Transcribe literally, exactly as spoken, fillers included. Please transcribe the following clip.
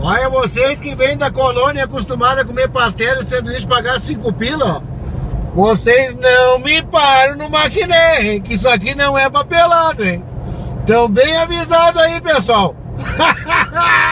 Olha, vocês que vêm da colônia acostumados a comer pastel e sanduíche pagar cinco pila, ó. Vocês não me param no maquiné, hein? Que isso aqui não é papelado, hein? Tão bem avisado aí, pessoal.